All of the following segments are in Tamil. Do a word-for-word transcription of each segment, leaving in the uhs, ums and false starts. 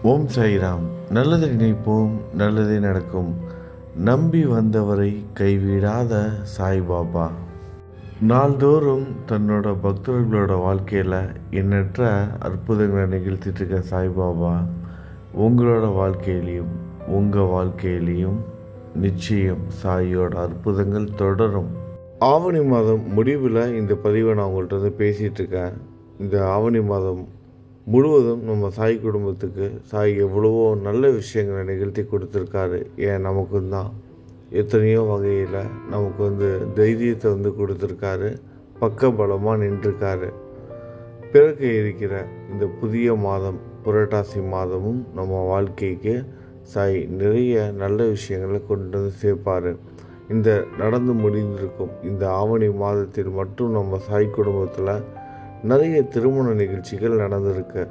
ஓம் சாய்ராம். நல்லதை நினைப்போம், நல்லதே நடக்கும். நம்பி வந்தவரை கைவிடாத சாய்பாபா நாள்தோறும் தன்னோட பக்தர்களோட வாழ்க்கையில் எண்ணற்ற அற்புதங்களை நிகழ்த்திட்டு இருக்க சாய்பாபா உங்களோட வாழ்க்கையிலையும் உங்கள் வாழ்க்கையிலையும் நிச்சயம் சாயோட அற்புதங்கள் தொடரும். ஆவணி மாதம் முடிவில் இந்த பதிவை நான் உங்கள்கிட்ட வந்து பேசிகிட்டு இருக்கேன். இந்த ஆவணி மாதம் முழுவதும் நம்ம சாய் குடும்பத்துக்கு சாய் எவ்வளவோ நல்ல விஷயங்களை நிகழ்த்தி கொடுத்துருக்காரு. ஏன் நமக்கு தான் எத்தனையோ வகையில் நமக்கு வந்து தைரியத்தை வந்து கொடுத்துருக்காரு, பக்க பலமாக நின்றுருக்காரு. பிறக்க இருக்கிற இந்த புதிய மாதம் புரட்டாசி மாதமும் நம்ம வாழ்க்கைக்கு சாய் நிறைய நல்ல விஷயங்களை கொண்டு வந்து சேர்ப்பார். இந்த நடந்து முடிந்திருக்கும் இந்த ஆவணி மாதத்தில் மட்டும் நம்ம சாய் குடும்பத்தில் நிறைய திருமண நிகழ்ச்சிகள் நடந்திருக்கு.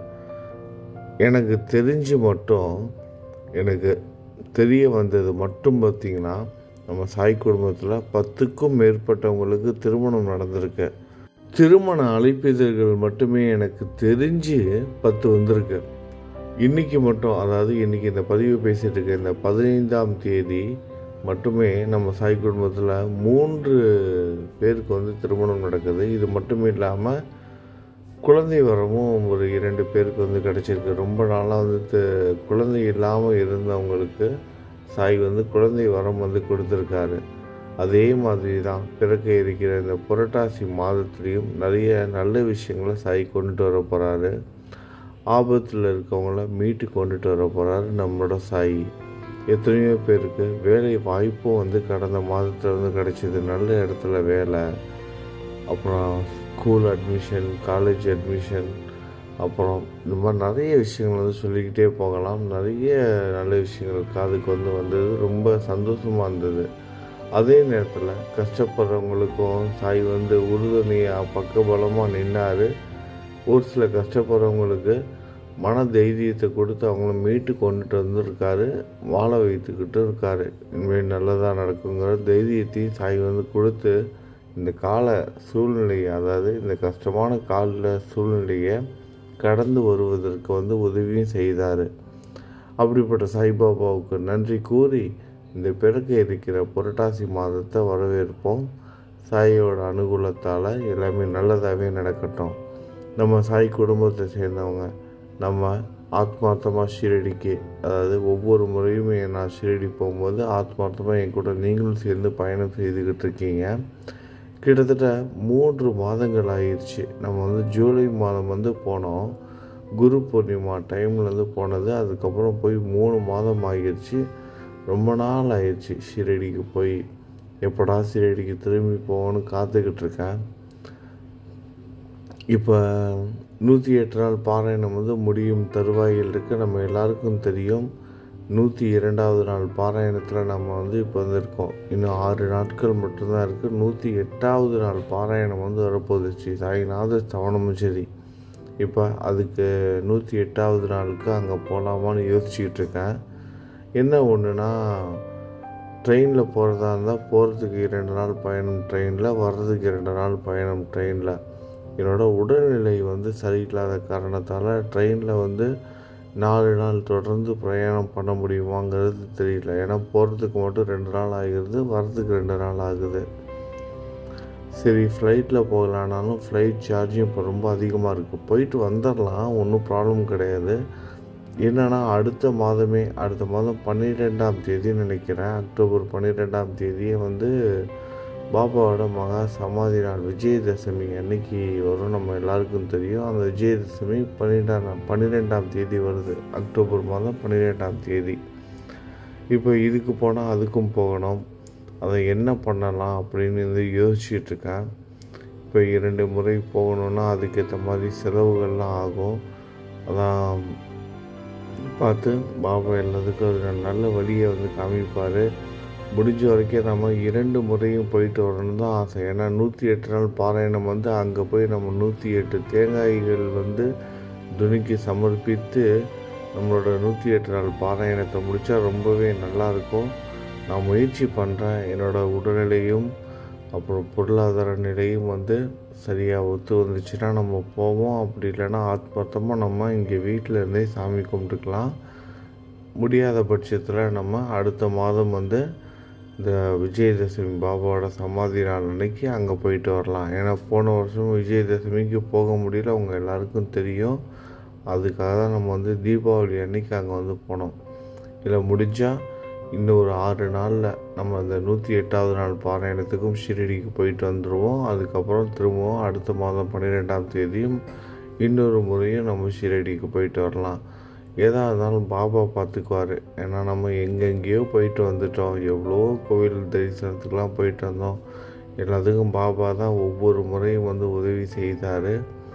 எனக்கு தெரிஞ்சு மட்டும் எனக்கு தெரிய வந்தது மட்டும் பார்த்திங்கன்னா, நம்ம சாய் குடும்பத்தில் பத்துக்கும் மேற்பட்டவங்களுக்கு திருமணம் நடந்திருக்கு. திருமண அழைப்பிதழ்கள் மட்டுமே எனக்கு தெரிஞ்சு பத்து வந்திருக்கு. இன்றைக்கி மட்டும், அதாவது இன்றைக்கி இந்த பதிவு பேசிகிட்டு இருக்க இந்த பதினைந்தாம் தேதி மட்டுமே நம்ம சாய் குடும்பத்தில் மூன்று பேருக்கு வந்து திருமணம் நடக்குது. இது மட்டும் இல்லாமல் குழந்தை வரமும் ஒரு இரண்டு பேருக்கு வந்து கிடச்சிருக்கு. ரொம்ப நாளாக வந்து குழந்தை இல்லாமல் இருந்தவங்களுக்கு சாய் வந்து குழந்தை வரம் வந்து கொடுத்துருக்காரு. அதே மாதிரி தான் பிறக்க இருக்கிற இந்த புரட்டாசி மாதத்துலேயும் நிறைய நல்ல விஷயங்களை சாய் கொண்டுட்டு வர போகிறாரு. ஆபத்தில் இருக்கவங்கள மீட்டு கொண்டுட்டு வர போகிறாரு நம்மளோட சாய். எத்தனையோ பேருக்கு வேலை வாய்ப்பும் வந்து கடந்த மாதத்தில் வந்து கிடச்சிது. நல்ல இடத்துல வேலை, அப்புறம் ஸ்கூல் அட்மிஷன், காலேஜ் அட்மிஷன், அப்புறம் இந்த மாதிரி நிறைய விஷயங்கள் வந்து சொல்லிக்கிட்டே போகலாம். நிறைய நல்ல விஷயங்கள் காதுக்கு வந்து வந்தது. ரொம்ப சந்தோஷமாக இருந்தது. அதே நேரத்தில் கஷ்டப்படுறவங்களுக்கும் சாய் வந்து உறுதுணையாக பக்கபலமாக நின்னார். ஒரு சில கஷ்டப்படுறவங்களுக்கு மன தைரியத்தை கொடுத்து அவங்கள மீட்டு கொண்டுட்டு வந்துருக்காரு, வாழ வைத்துக்கிட்டு இருக்காரு. இனிமேல் நல்லதாக நடக்குங்கிற தைரியத்தையும் சாய் வந்து கொடுத்து இந்த கால சூழ்நிலையை, அதாவது இந்த கஷ்டமான கால சூழ்நிலையை கடந்து வருவதற்கு வந்து உதவியும் செய்தார். அப்படிப்பட்ட சாய்பாபாவுக்கு நன்றி கூறி இந்த பிறக்க இருக்கிற புரட்டாசி மாதத்தை வரவேற்போம். சாயோட அனுகூலத்தால் எல்லாமே நல்லதாகவே நடக்கட்டும். நம்ம சாய் குடும்பத்தை சேர்ந்தவங்க நம்ம ஆத்மார்த்தமாக ஷீரடிக்கு, அதாவது ஒவ்வொரு முறையுமே நான் ஷீரடி போகும்போது ஆத்மார்த்தமாக என் கூட நீங்களும் சேர்ந்து பயணம் செய்துக்கிட்டு இருக்கீங்க. கிட்டத்தட்ட மூன்று மாதங்கள் ஆயிடுச்சு. நம்ம வந்து ஜூலை மாதம் வந்து போனோம், குரு பூர்ணிமா டைமில் வந்து போனது. அதுக்கப்புறம் போய் மூணு மாதம் ஆகிடுச்சு. ரொம்ப நாள் ஆயிடுச்சு ஷீரடிக்கு போய். எப்படா ஷீரடிக்கு திரும்பி போகணும்னு காத்துக்கிட்டு இருக்கேன். இப்போ நூற்றி எட்டு நாள் பாராயணம் வந்து முடியும் தருவாயில் இருக்குது. நம்ம எல்லாருக்கும் தெரியும். நூற்றி இரண்டாவது நாள் பாராயணத்தில் நம்ம வந்து இப்போ வந்திருக்கோம். இன்னும் ஆறு நாட்கள் மட்டும்தான் இருக்குது. நூற்றி எட்டாவது நாள் பாராயணம் வந்து வரப்போகுது ஸ்ரீ சாய்நாத ஸ்தவனமும் சரி. இப்போ அதுக்கு நூற்றி எட்டாவது நாளுக்கு அங்கே போகலாமான்னு யோசிச்சுக்கிட்டு இருக்கேன். என்ன ஒன்றுனா, ட்ரெயினில் போகிறதா இருந்தால் போகிறதுக்கு இரண்டு நாள் பயணம் ட்ரெயினில், வர்றதுக்கு இரண்டு நாள் பயணம் ட்ரெயினில். என்னோடய உடல்நிலை வந்து சரியில்லாத காரணத்தால் ட்ரெயினில் வந்து நாலு நாள் தொடர்ந்து பிரயாணம் பண்ண முடியுமாங்கிறது தெரியல. ஏன்னா போகிறதுக்கு மட்டும் ரெண்டு நாள் ஆகிடுது, வர்றதுக்கு ரெண்டு நாள் ஆகுது. சரி, ஃப்ளைட்டில் போகலான்னாலும் ஃப்ளைட் சார்ஜும் இப்போ ரொம்ப அதிகமாக இருக்குது. போயிட்டு வந்துடலாம், ஒன்றும் ப்ராப்ளம் கிடையாது. என்னென்னா அடுத்த மாதமே, அடுத்த மாதம் பன்னிரெண்டாம் தேதி நினைக்கிறேன், அக்டோபர் பன்னிரெண்டாம் தேதியே வந்து பாபாவோட மகா சமாதி நாள் விஜயதசமி அன்னைக்கு வரும். நம்ம எல்லாருக்கும் தெரியும். அந்த விஜயதசமி பன்னிரெண்டாம் பன்னிரெண்டாம் தேதி வருது, அக்டோபர் மாதம் பன்னிரெண்டாம் தேதி. இப்போ இதுக்கு போனால் அதுக்கும் போகணும். அதை என்ன பண்ணலாம் அப்படின்னு வந்து யோசிச்சுட்டு இருக்கேன். இப்போ இரண்டு முறை போகணுன்னா அதுக்கேற்ற மாதிரி செலவுகள்லாம் ஆகும். அதான் பார்த்து பாபா எல்லாத்துக்கும் ஒரு நல்ல வழியை வந்து காமிப்பார். முடிஞ்ச வரைக்கும் நம்ம இரண்டு முறையும் போயிட்டு வரணும் தான் ஆசை. ஏன்னா நூற்றி எட்டு நாள் பாராயணம் வந்து அங்கே போய் நம்ம நூற்றி எட்டு தேங்காய்கள் வந்து துணிக்கு சமர்ப்பித்து நம்மளோட நூற்றி எட்டு நாள் பாராயணத்தை முடித்தா ரொம்பவே நல்லாயிருக்கும். நான் முயற்சி பண்ணுறேன். என்னோடய உடல்நிலையும் அப்புறம் பொருளாதார நிலையும் வந்து சரியாக ஒத்து வந்துச்சுன்னா நம்ம போவோம். அப்படி இல்லைன்னா ஆத்மார்த்தமாக நம்ம இங்கே வீட்டில் இருந்தே சாமி கும்பிட்டுக்கலாம். முடியாத பட்சத்தில் நம்ம அடுத்த மாதம் வந்து இந்த விஜயதசமி பாபாவோட சமாதி நாள் அன்னைக்கு அங்கே போயிட்டு வரலாம். ஏன்னா போன வருஷம் விஜயதசமிக்கு போக முடியல, அவங்க எல்லாருக்கும் தெரியும். அதுக்காக தான் நம்ம வந்து தீபாவளி அன்னைக்கு அங்கே வந்து போனோம். இல்லை முடிஞ்சால் இன்னும் ஒரு ஆறு நாளில் நம்ம அந்த நூற்றி எட்டாவது நாள் பாராயணத்துக்கும் ஷிரடிக்கு போயிட்டு வந்துடுவோம். அதுக்கப்புறம் திரும்பவும் அடுத்த மாதம் பன்னிரெண்டாம் தேதியும் இன்னொரு முறையும் நம்ம ஷிரடிக்கு போயிட்டு வரலாம். எதாக இருந்தாலும் பாபா பார்த்துக்குவார். ஏன்னா நம்ம எங்கெங்கேயோ போயிட்டு வந்துட்டோம், எவ்வளோ கோவில் தரிசனத்துக்கெலாம் போயிட்டு வந்தோம். எல்லாத்துக்கும் பாபா தான் ஒவ்வொரு முறையும் வந்து உதவி செய்தார்.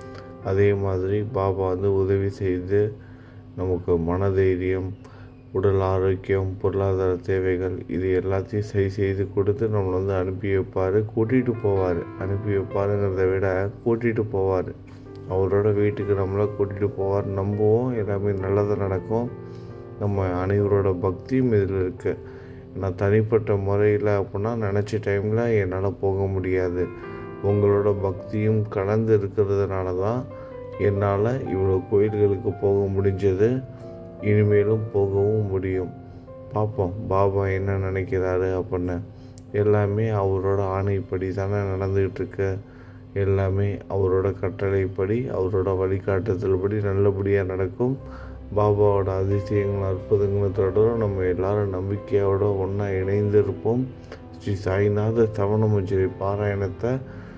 அதே மாதிரி பாபா வந்து உதவி செய்து நமக்கு மனதைரியம், உடல் ஆரோக்கியம், பொருளாதார தேவைகள் இது எல்லாத்தையும் சரி செய்து கொடுத்து நம்மளை வந்து அனுப்பி வைப்பார், கூட்டிகிட்டு போவார். அனுப்பி வைப்பாருங்கிறத விட கூட்டிகிட்டு போவார். அவரோட வீட்டுக்கு நம்மளை கூட்டிகிட்டு போவார். நம்புவோம், எல்லாமே நல்லதாக நடக்கும். நம்ம அனைவரோட பக்தியும் இதில் இருக்குது. நான் தனிப்பட்ட முறையில் அப்படின்னா நினச்ச டைமில் என்னால் போக முடியாது. உங்களோட பக்தியும் கலந்து இருக்கிறதுனால தான் என்னால் இவ்வளோ கோயில்களுக்கு போக முடிஞ்சது. இனிமேலும் போகவும் முடியும். பார்ப்போம் பாபா என்ன நினைக்கிறாரு அப்படின்னு. எல்லாமே அவரோட ஆணைப்படி தானே நடந்துகிட்ருக்கு. எல்லாமே அவரோட கட்டளைப்படி, அவரோட வழிகாட்டுதல்படி நல்லபடியாக நடக்கும். பாபாவோட அதிசயங்கள் அற்புதங்களை தொடரும். நம்ம எல்லாரும் நம்பிக்கையோடு ஒன்றா இணைந்து இருப்போம். ஸ்ரீ சாய்நாத சவணமஞ்சரி பாராயணத்தை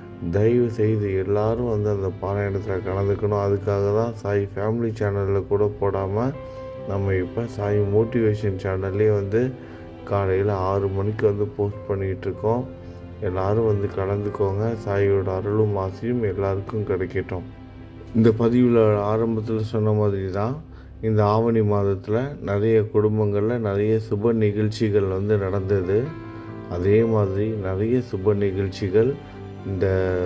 தயவு செய்து எல்லாரும் வந்து அந்த பாராயணத்தில் கலந்துக்கணும். அதுக்காக தான் சாய் ஃபேமிலி சேனலில் கூட போடாமல் நம்ம இப்போ சாய் மோட்டிவேஷன் சேனல்லே வந்து காலையில் ஆறு மணிக்கு வந்து போஸ்ட் பண்ணிகிட்ருக்கோம். எல்லோரும் வந்து கலந்துக்கோங்க. சாயோட அருளும் ஆசையும் எல்லாருக்கும் கிடைக்கட்டும். இந்த பதிவில் ஆரம்பத்தில் சொன்ன மாதிரி தான் இந்த ஆவணி மாதத்தில் நிறைய குடும்பங்களில் நிறைய சுப நிகழ்ச்சிகள் வந்து நடந்தது. அதே மாதிரி நிறைய சுப நிகழ்ச்சிகள் இந்த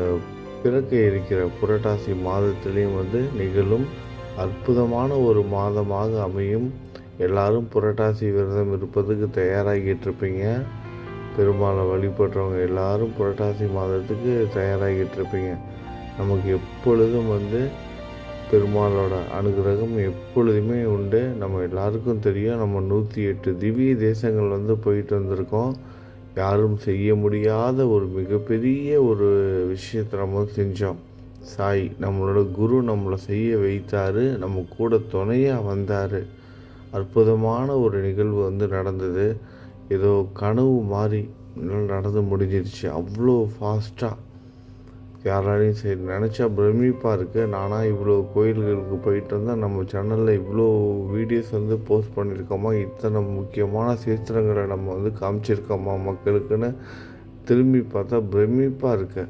பிறக்க இருக்கிற புரட்டாசி மாதத்துலேயும் வந்து நிகழும். அற்புதமான ஒரு மாதமாக அமையும். எல்லாரும் புரட்டாசி விரதம் இருப்பதுக்கு தயாராகிட்டு இருப்பீங்க. பெருமாளை வழிபடுறவங்க எல்லாரும் புரட்டாசி மாதத்துக்கு தயாராகிட்டு இருப்பீங்க. நமக்கு எப்பொழுதும் வந்து பெருமாளோட அனுகிரகம் எப்பொழுதுமே உண்டு. நம்ம எல்லாருக்கும் தெரியும், நம்ம நூற்றி எட்டு திவ்ய தேசங்கள் வந்து போயிட்டு வந்திருக்கோம். யாரும் செய்ய முடியாத ஒரு மிகப்பெரிய ஒரு விஷயத்தை நம்ம செஞ்சோம். சாய் நம்மளோட குரு நம்மளை செய்ய வைத்தார், நம்ம கூட துணையாக வந்தார். அற்புதமான ஒரு நிகழ்வு வந்து நடந்தது. ஏதோ கனவு மாதிரி நடந்து முடிஞ்சிருச்சு. அவ்வளோ ஃபாஸ்ட்டாக யாராலையும் சரி நினச்சா பிரமிப்பாக இருக்குது. நானாக இவ்வளோ கோயில்களுக்கு போயிட்டு வந்தால் நம்ம சேனலில் இவ்வளோ வீடியோஸ் வந்து போஸ்ட் பண்ணியிருக்கோமா, இத்தனை முக்கியமான சேத்திரங்களை நம்ம வந்து காமிச்சிருக்கோமா மக்களுக்குன்னு திரும்பி பார்த்தா பிரமிப்பாக இருக்கு.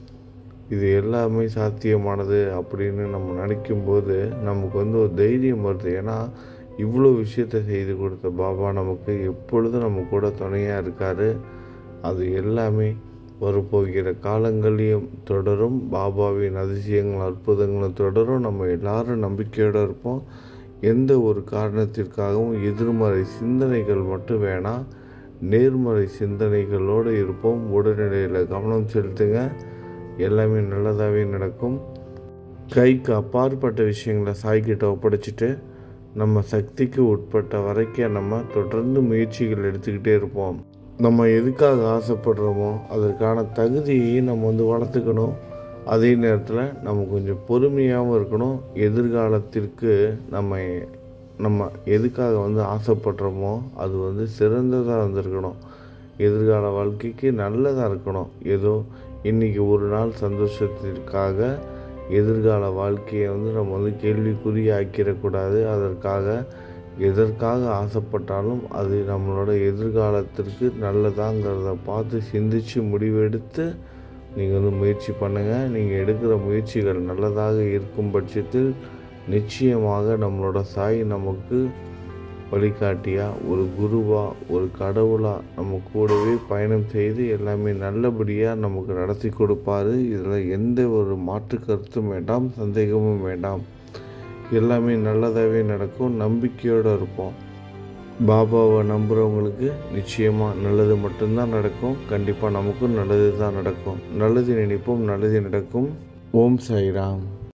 இது எல்லாமே சாத்தியமானது அப்படின்னு நம்ம நினைக்கும்போது நமக்கு வந்து ஒரு தைரியம் வருது. ஏன்னா இவ்வளோ விஷயத்தை செய்து கொடுத்த பாபா நமக்கு எப்பொழுதும் நம்ம கூட துணையாக இருக்கார். அது எல்லாமே வரப்போகிற காலங்களையும் தொடரும். பாபாவின் அதிசயங்கள் அற்புதங்களும் தொடரும். நம்ம எல்லாரும் நம்பிக்கையோடு இருப்போம். எந்த ஒரு காரணத்திற்காகவும் எதிர்மறை சிந்தனைகள் மட்டும் வேணாம், நேர்மறை சிந்தனைகளோடு இருப்போம். உடல்நிலையில் கவனம் செலுத்துங்க. எல்லாமே நல்லதாகவே நடக்கும். கைக்கு அப்பாற்பட்ட விஷயங்களை சாய்கிட்ட ஒப்படைச்சிட்டு நம்ம சக்திக்கு உட்பட்ட வரைக்கும் நம்ம தொடர்ந்து முயற்சிகள் எடுத்துக்கிட்டே இருப்போம். நம்ம எதுக்காக ஆசைப்படுறோமோ அதற்கான தகுதியை நம்ம வந்து வளர்த்துக்கணும். அதே நேரத்தில் நம்ம கொஞ்சம் பொறுமையாகவும் இருக்கணும். எதிர்காலத்திற்கு நம்ம நம்ம எதுக்காக வந்து ஆசைப்படுறோமோ அது வந்து சிறந்ததாக வந்திருக்கணும். எதிர்கால வாழ்க்கைக்கு நல்லதாக இருக்கணும். ஏதோ இன்றைக்கி ஒரு நாள் சந்தோஷத்திற்காக எதிர்கால வாழ்க்கையை வந்து நம்ம வந்து கேள்விக்குறியாக்கிடக்கூடாது. அதற்காக எதற்காக ஆசைப்பட்டாலும் அது நம்மளோட எதிர்காலத்திற்கு நல்லதாங்கிறத பார்த்து சிந்தித்து முடிவெடுத்து நீங்கள் வந்து முயற்சி பண்ணுங்கள். நீங்கள் எடுக்கிற முயற்சிகள் நல்லதாக இருக்கும் பட்சத்தில் நிச்சயமாக நம்மளோட சாய் நமக்கு வழிகாட்டியாக, ஒரு குருவாக, ஒரு கடவுளாக நம்ம கூடவே பயணம் செய்து எல்லாமே நல்லபடியாக நமக்கு நடத்தி கொடுப்பாரு. இதில் எந்த ஒரு மாற்று கருத்தும் வேண்டாம், சந்தேகமும் வேண்டாம். எல்லாமே நல்லதாகவே நடக்கும். நம்பிக்கையோடு இருப்போம். பாபாவை நம்புகிறவங்களுக்கு நிச்சயமாக நல்லது மட்டும்தான் நடக்கும். கண்டிப்பாக நமக்கும் நல்லது தான் நடக்கும். நல்லது நினைப்போம், நல்லது நடக்கும். ஓம் சாய்ராம்.